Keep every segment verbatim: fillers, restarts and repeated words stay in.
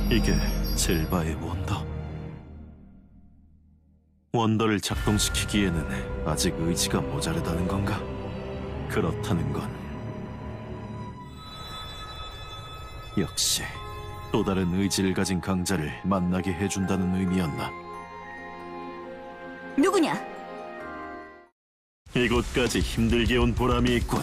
이게 젤바의 원더. 원더를 작동시키기에는 아직 의지가 모자르다는 건가? 그렇다는 건 역시 또 다른 의지를 가진 강자를 만나게 해준다는 의미였나? 누구냐? 이곳까지 힘들게 온 보람이 있군.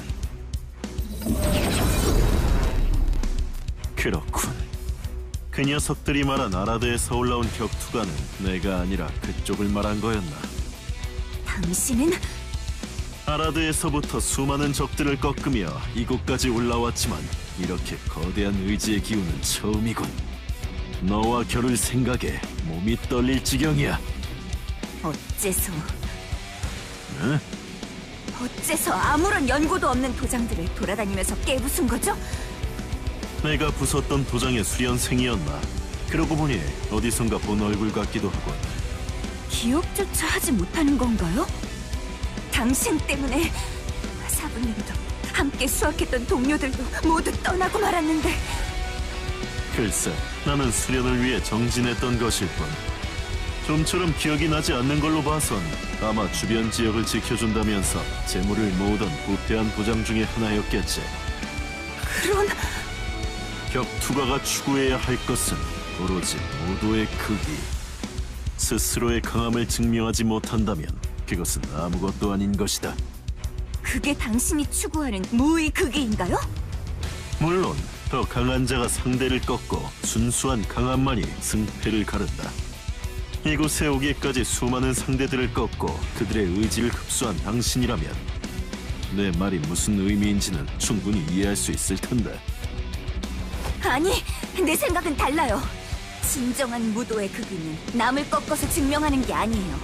그렇군. 그 녀석들이 말한 아라드에서 올라온 격투가는 내가 아니라 그쪽을 말한 거였나? 당신은? 아라드에서부터 수많은 적들을 꺾으며 이곳까지 올라왔지만 이렇게 거대한 의지의 기운은 처음이군. 너와 겨룰 생각에 몸이 떨릴 지경이야. 어째서? 응? 어째서 아무런 연고도 없는 도장들을 돌아다니면서 깨부순 거죠? 내가 부쉈던 도장의 수련생이었나? 그러고 보니 어디선가 본 얼굴 같기도 하군. 기억조차 하지 못하는 건가요? 당신 때문에 사부님도 함께 수학했던 동료들도 모두 떠나고 말았는데. 글쎄, 나는 수련을 위해 정진했던 것일 뿐. 좀처럼 기억이 나지 않는 걸로 봐선 아마 주변 지역을 지켜준다면서 재물을 모으던 부패한 도장 중에 하나였겠지. 그런... 격투가가 추구해야 할 것은 오로지 모도의 크기. 스스로의 강함을 증명하지 못한다면 그것은 아무것도 아닌 것이다. 그게 당신이 추구하는 무의 극기인가요? 물론 더 강한 자가 상대를 꺾고 순수한 강함만이 승패를 가른다. 이곳에 오기까지 수많은 상대들을 꺾고 그들의 의지를 흡수한 당신이라면 내 말이 무슨 의미인지는 충분히 이해할 수 있을 텐데. 아니, 내 생각은 달라요. 진정한 무도의 극기는 남을 꺾어서 증명하는 게 아니에요.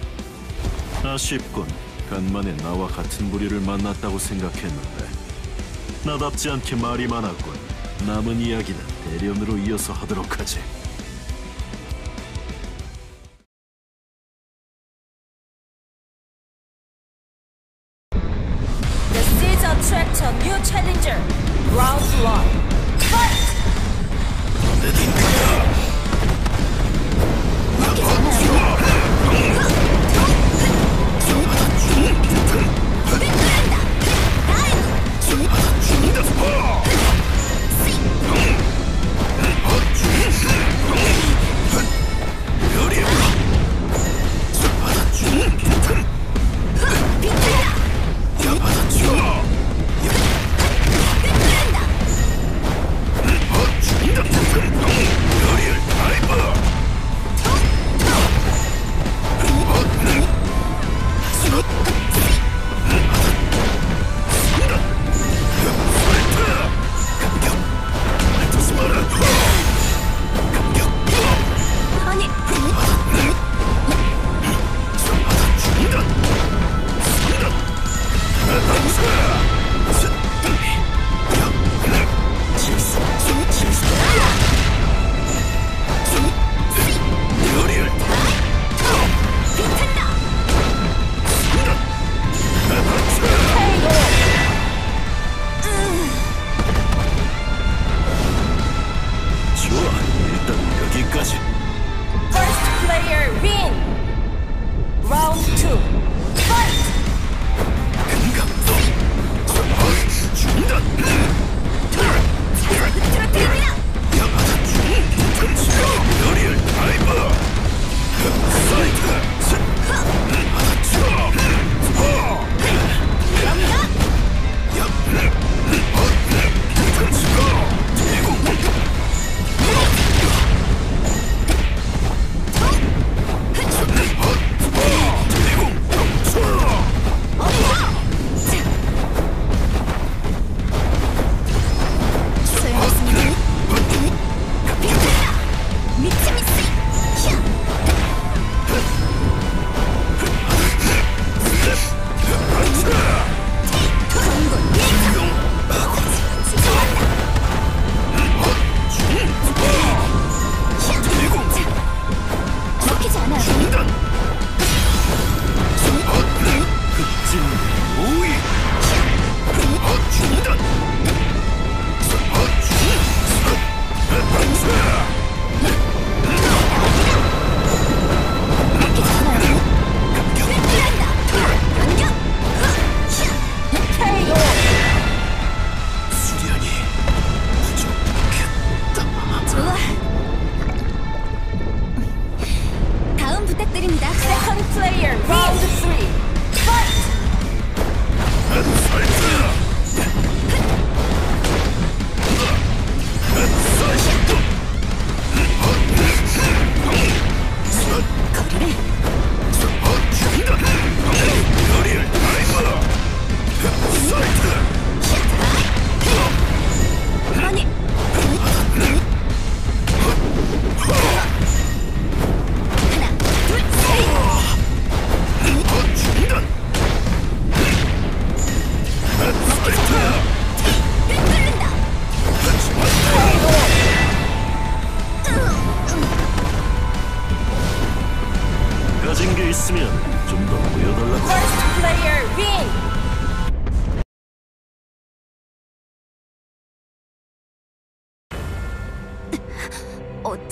아쉽군. 간만에 나와 같은 부류를 만났다고 생각했는데 나답지 않게 말이 많았군. 남은 이야기는 대련으로 이어서 하도록 하지. The seeds attract a new challenger. Round one. Fight!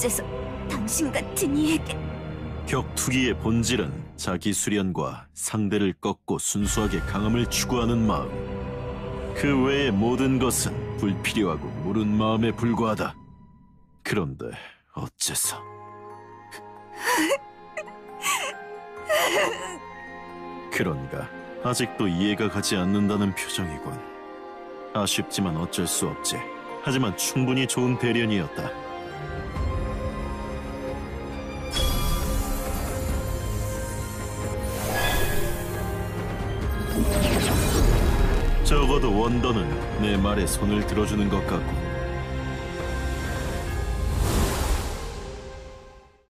어째서 당신 같은 이에게... 격투기의 본질은 자기 수련과 상대를 꺾고 순수하게 강함을 추구하는 마음. 그 외의 모든 것은 불필요하고 무른 마음에 불과하다. 그런데 어째서... 그런가, 아직도 이해가 가지 않는다는 표정이군. 아쉽지만 어쩔 수 없지. 하지만 충분히 좋은 대련이었다. 적어도 원더는 내 말에 손을 들어주는 것 같고